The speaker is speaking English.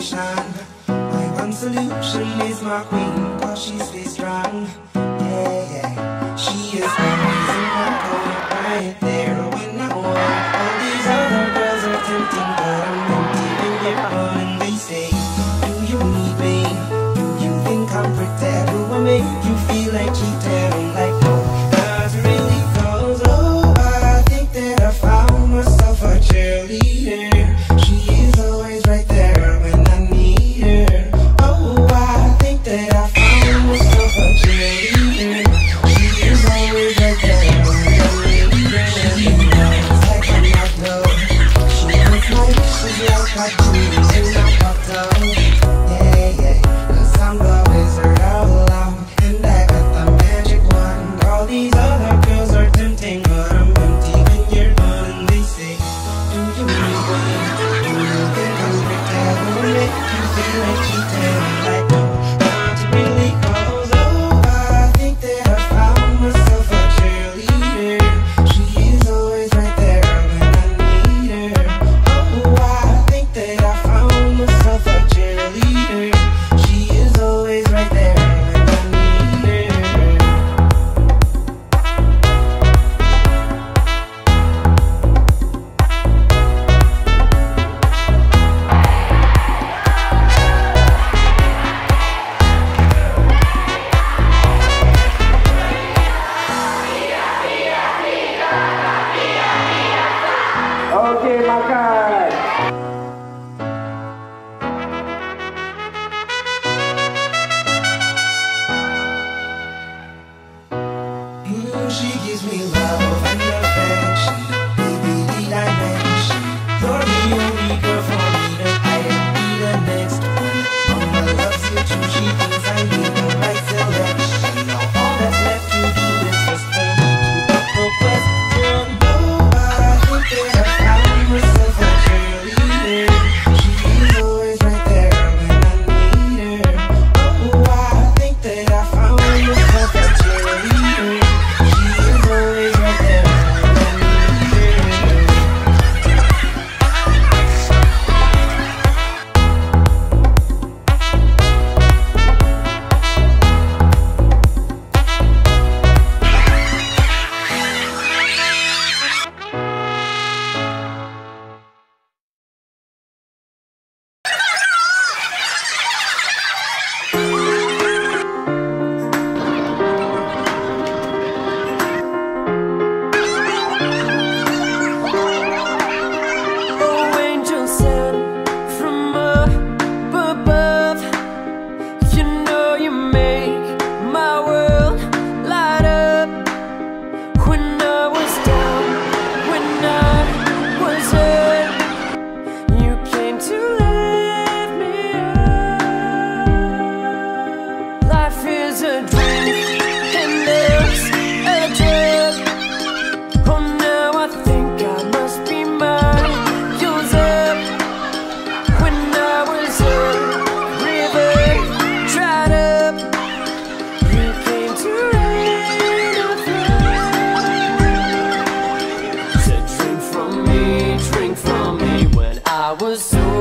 station. My one solution is my queen, cause she stays strong. Yeah, yeah. She is always in my corner, right there when I want. All these other girls are tempting, but I'm empty when you're gone. And they say, do you need me? Do you think I'm pretty? Do I make you feel like cheating? I'm like, no, not really, cause oh, I think that I found myself a cheerleader. She is always right there when I need her. Oh, I think that I found myself a cheerleader. She is always right there when I need her. She knows like I'm not low. She puts my wishes like I do in my bottle. Yeah, yeah, cause I'm the wizard all alone, and I got the magic wand. All these other girls are tempting, but I'm empty when you're gone. And they say, do you need me? Do you think I'm pretty? Will I make you feel like cheating? I'm like, no, not really, cause oh, I think that I found myself a cheerleader. She is always right there when I need her. Oh, I think that I found myself a cheerleader. She is always right there when I need her. Okay, makan. She gives me love and affection, baby, the dimension. You're the only girl for me, that I will be the next one. Mama loves you too, she thinks I need the right selection. Now all that's left to do is just for me to put the question. Oh, I think that I found myself a cheerleader. She is always right there when I need her. Oh, I think that I found myself a cheerleader. She is always right there when I need her. Oh, angel sent from up above, you know you make my world light up. When I was down, when I was hurt, you came to lift me up. Life is a drink and love's a drug. Oh, now I think I must be mine. Yours up. When I was a river dried up, you came to rain a flood. Said drink from me when I was so